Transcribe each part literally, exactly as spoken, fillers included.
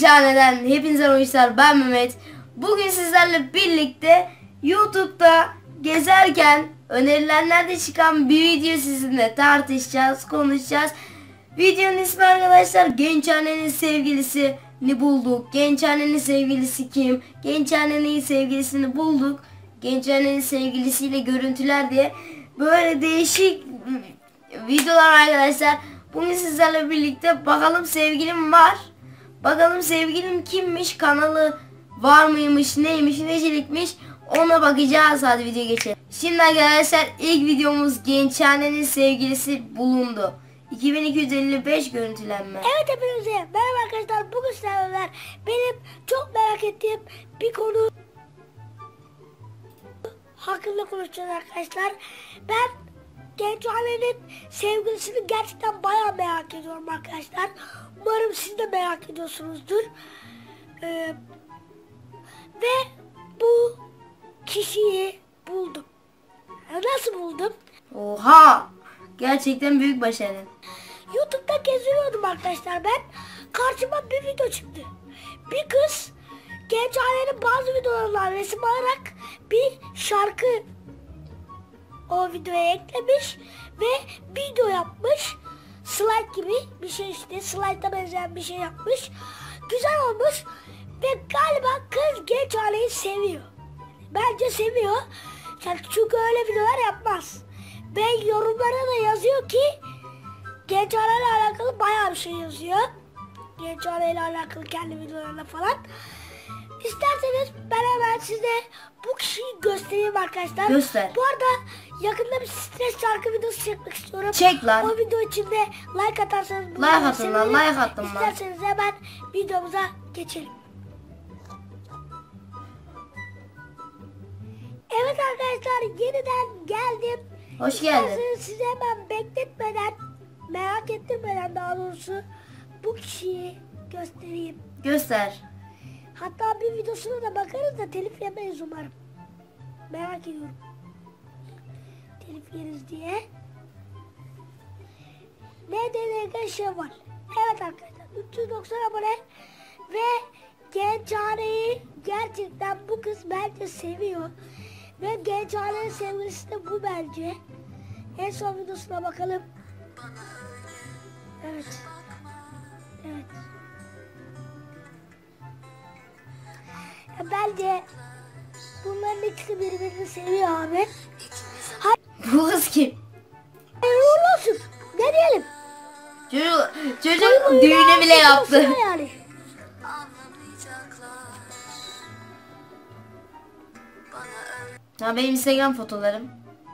Gençhane'den hepinize hoşlar. Ben Mehmet. Bugün sizlerle birlikte YouTube'da gezerken önerilenlerde çıkan bir video sizinle tartışacağız, konuşacağız. Videonun ismi arkadaşlar Gençhane'nin sevgilisini bulduk. Gençhane'nin sevgilisi kim? Gençhane'nin sevgilisini bulduk. Gençhane'nin sevgilisiyle görüntüler diye böyle değişik videolar arkadaşlar. Bugün sizlerle birlikte bakalım sevgilim var. Bakalım sevgilim kimmiş, kanalı var mıymış, neymiş, necelikmiş ona bakacağız. Hadi video geçelim. Şimdi arkadaşlar ilk videomuz Gençhane'nin sevgilisi bulundu. iki bin iki yüz elli beş görüntülenme. Evet hepinize merhaba arkadaşlar. Bugün sizlerle benim çok merak ettiğim bir konu hakkında konuşacağız arkadaşlar. Ben Gençhane'nin sevgilisini gerçekten bayağı merak ediyorum arkadaşlar. Umarım siz de merak ediyorsunuzdur. Ee, ve bu kişiyi buldum. Nasıl buldum? Oha! Gerçekten büyük başarı. YouTube'da geziyordum arkadaşlar ben. Karşıma bir video çıktı. Bir kız Gençhane'nin bazı videolarından resim alarak bir şarkı o videoya eklemiş ve video yapmış. Slide gibi bir şey işte. Slide'a benzeyen bir şey yapmış. Güzel olmuş ve galiba kız Gençhane'yi seviyor. Bence seviyor. Çünkü öyle videolar yapmaz. Ve yorumlara da yazıyor ki Gençhane'yle alakalı bayağı bir şey yazıyor. Gençhane'yle alakalı kendi videolarına falan. İsterseniz ben hemen size bu kişiyi göstereyim arkadaşlar. Göster. Bu arada yakında bir stres şarkı videosu çekmek istiyorum. Çek lan. O video içinde like atarsanız like atın lan, like attım lan. İsterseniz hemen videomuza geçelim. Evet arkadaşlar yeniden geldim. Hoş geldin. İsterseniz size hemen bekletmeden, merak ettirmeden daha doğrusu bu kişiyi göstereyim. Göster. Hatta bir videosuna da bakarız da telif yemeyiz umarım. Merak ediyorum. Telif yeriz diye. Ne deneyken şey var. Evet arkadaşlar üç yüz doksan abone ve Gençhane'yi gerçekten bu kız bence seviyor. Ve Gençhane'nin sevgilisi de bu bence. En son videosuna bakalım. Evet. Evet. Ya bence bunların ikisi birbirini seviyor abi. Bu kız kim? Hayırlı olsun. Ne diyelim? Çocuk, çocuk düğünü bile yaptı. Yani. Ha, benim Instagram fotolarım.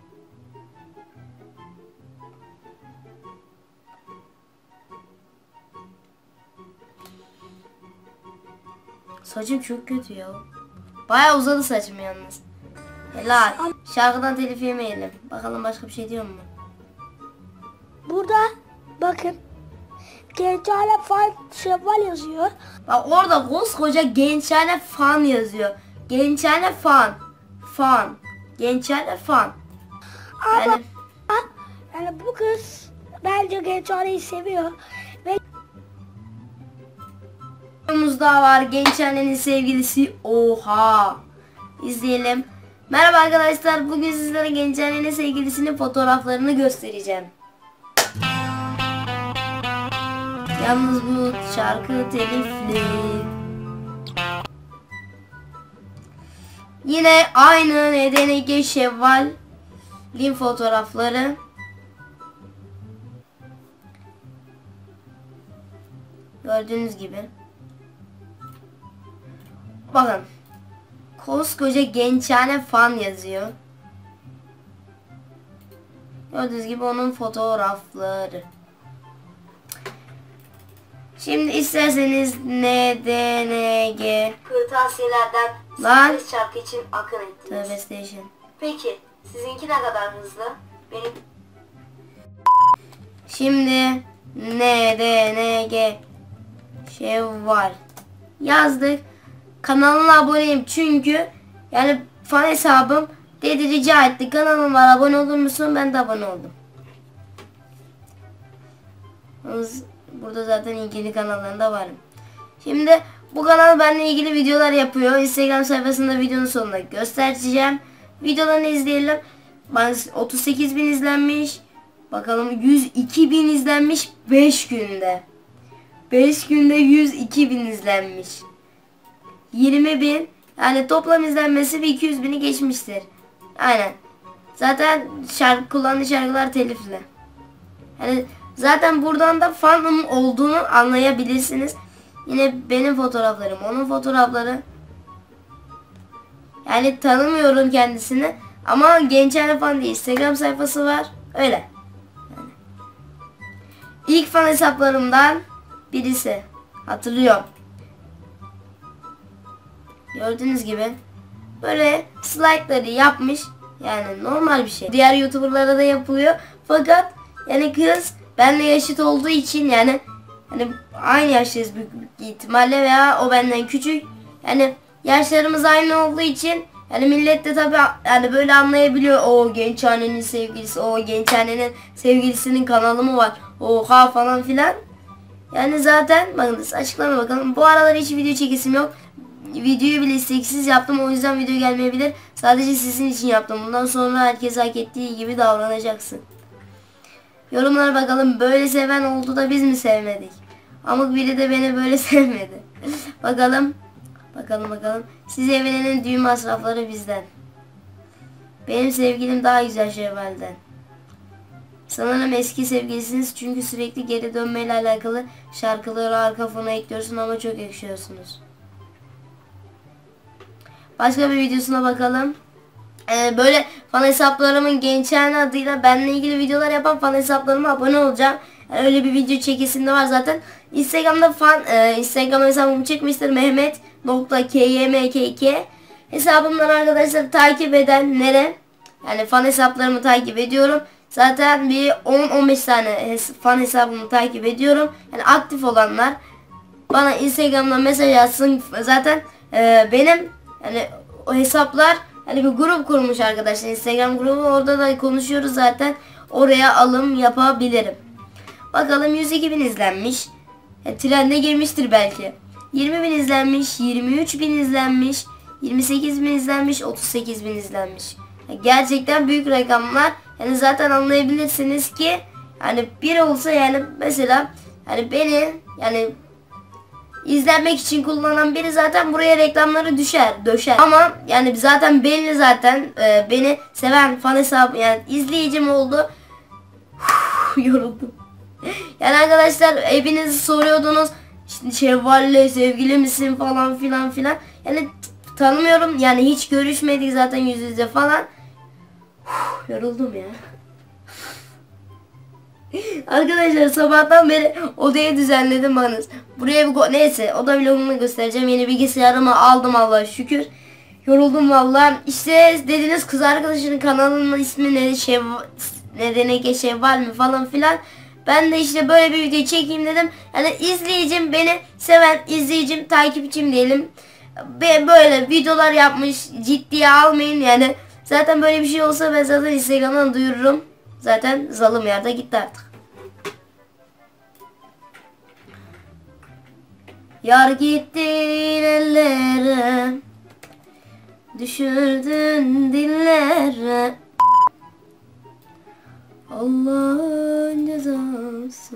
Saçım çok kötü ya. Bayağı uzadı saçım yalnız. Helal. Şarkıdan telif yemeyelim. Bakalım başka bir şey diyor mu? Burada bakın. Gençhane fan şevval yazıyor. Bak orada koskoca Gençhane fan yazıyor. Gençhane fan. Fan. Gençhane fan. Ama Yani, yani bu kız bence Gençhane'yi seviyor. Ve videomuzda var Gençhane'nin sevgilisi. Oha. İzleyelim. Merhaba arkadaşlar. Bugün sizlere Gençhane'nin sevgilisinin fotoğraflarını göstereceğim. Yalnız bu şarkı telifli. Yine aynı nedeni Şevval'in fotoğrafları. Gördüğünüz gibi. Bakın. Koskoca Gençhane fan yazıyor. Gördüğünüz gibi onun fotoğrafları. Şimdi isterseniz N D N G Kırtasiyelerden Lan. stres şarkı için akın ettiniz. Tövbe station. Peki sizinki ne kadar hızlı? Benim Şimdi N D N G Şevval yazdık. Kanalına aboneyim çünkü yani fan hesabım dedi, rica etti. Kanalım var, abone olur musun? Ben de abone oldum. Burada zaten ilgili kanallarında varım. Şimdi Bu kanal benimle ilgili videolar yapıyor. Instagram sayfasında videonun sonunda göstereceğim. Videolarını izleyelim. otuz sekiz bin izlenmiş. Bakalım yüz iki bin izlenmiş beş günde. beş günde yüz iki bin izlenmiş. yirmi bin. Yani toplam izlenmesi bir iki yüz bini geçmiştir. Aynen. Zaten şarkı kullandığı şarkılar telifli. Yani zaten buradan da fanım olduğunu anlayabilirsiniz. Yine benim fotoğraflarım, onun fotoğrafları. Yani tanımıyorum kendisini. Ama Gençhane Fan diye Instagram sayfası var. Öyle. Yani. İlk fan hesaplarımdan birisi. Hatırlıyorum. Gördüğünüz gibi böyle slide'ları yapmış. Yani normal bir şey. Diğer YouTuber'lara da yapılıyor. Fakat yani kız benimle yaşıt olduğu için yani hani aynı yaştayız büyük ihtimalle veya o benden küçük. Yani yaşlarımız aynı olduğu için yani millet de tabii yani böyle anlayabiliyor. O Gençhane'nin sevgilisi, o Gençhane'nin sevgilisinin kanalı mı var? Oha falan filan. Yani zaten bakınız açıklama bakalım. Bu aralar hiç video çekisim yok. Videoyu bile isteksiz yaptım, o yüzden video gelmeyebilir. Sadece sizin için yaptım. Bundan sonra herkes hak ettiği gibi davranacaksın. Yorumlara bakalım, böyle seven oldu da biz mi sevmedik? Amık biri de beni böyle sevmedi. Bakalım. Bakalım bakalım. Siz evlenin, düğün masrafları bizden. Benim sevgilim daha güzel Şevval'den. Sanırım eski sevgilisiniz çünkü sürekli geri dönmeyle alakalı şarkıları arka fona ekliyorsun ama çok ekşiyorsunuz. Başka bir videosuna bakalım. Ee, böyle fan hesaplarımın Gençhane adıyla benimle ilgili videolar yapan fan hesaplarıma abone olacağım. Yani öyle bir video çekisim de var zaten. Instagram'da fan, e, Instagram hesabımı çekmiştir. Mehmet nokta kymkk hesabımdan arkadaşlar takip edenlere, yani fan hesaplarımı takip ediyorum. Zaten bir on on beş tane hes fan hesabımı takip ediyorum. Yani aktif olanlar bana Instagram'dan mesaj atsın. Zaten e, benim yani o hesaplar hani bir grup kurmuş arkadaşlar, Instagram grubu, orada da konuşuyoruz zaten. Oraya alım yapabilirim. Bakalım yüz iki bin izlenmiş. E, trende girmiştir belki. yirmi bin izlenmiş, yirmi üç bin izlenmiş, yirmi sekiz bin izlenmiş, otuz sekiz bin izlenmiş. Yani gerçekten büyük rakamlar. Yani zaten anlayabilirsiniz ki hani bir olsa yani mesela hani beni yani İzlenmek için kullanan biri zaten buraya reklamları düşer, döşer. Ama yani zaten belli zaten e, beni seven fan hesabı yani izleyicim oldu. Uf, yoruldum. Yani arkadaşlar hepiniz soruyordunuz işte Şevval'le sevgili misin falan filan filan. Yani tanımıyorum yani, hiç görüşmedik zaten yüz yüze falan. Uf, yoruldum ya. Arkadaşlar sabahtan beri odayı düzenledim bakınız. Buraya bir neyse oda vlogunu göstereceğim. Yeni bilgisayarımı aldım Allah'a şükür. Yoruldum vallahi. İşte dediniz kız arkadaşının kanalının ismi ne, şey nedeni ki Şevval mi falan filan. Ben de işte böyle bir video çekeyim dedim. Yani izleyicim, beni seven izleyicim, takipçim diyelim. Böyle videolar yapmış, ciddiye almayın yani. Zaten böyle bir şey olsa ben zaten Instagram'dan duyururum. Zaten zalım yerde gitti artık. Yar gittin ellere, düşürdün dillere. Allah'ın cezası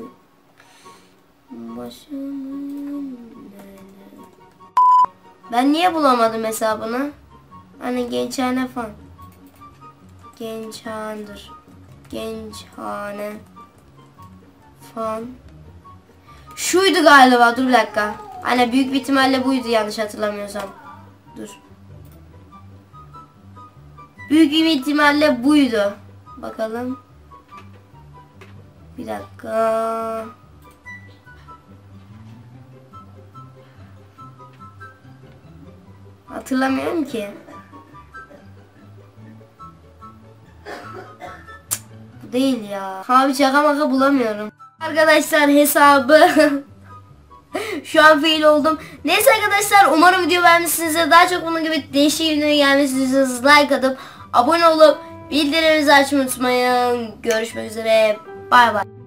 başımın derde. Ben niye bulamadım hesabını? Hani Gençhane Fan. Gençhane'dir. Gençhane Fan. Şuydu galiba, dur bir dakika. Hani büyük bir ihtimalle buydu yanlış hatırlamıyorsam. Dur. Büyük bir ihtimalle buydu. Bakalım. Bir dakika. Hatırlamıyorum ki. Bu değil ya. Abi şaka maka bulamıyorum. Arkadaşlar hesabı şu an fail oldum. Neyse arkadaşlar, umarım video beğenmişsinizdir. Daha çok bunun gibi değişik videoya gelmesini like atıp abone olup bildirimlerinizi açmayı unutmayın. Görüşmek üzere. Bay bay.